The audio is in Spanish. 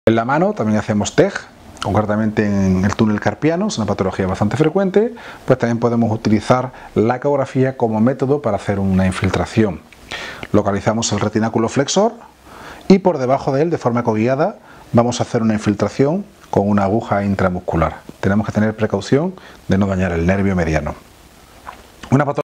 En la mano también hacemos TEG, concretamente en el túnel carpiano, es una patología bastante frecuente, pues también podemos utilizar la ecografía como método para hacer una infiltración. Localizamos el retináculo flexor y por debajo de él, de forma ecoguiada, vamos a hacer una infiltración con una aguja intramuscular. Tenemos que tener precaución de no dañar el nervio mediano.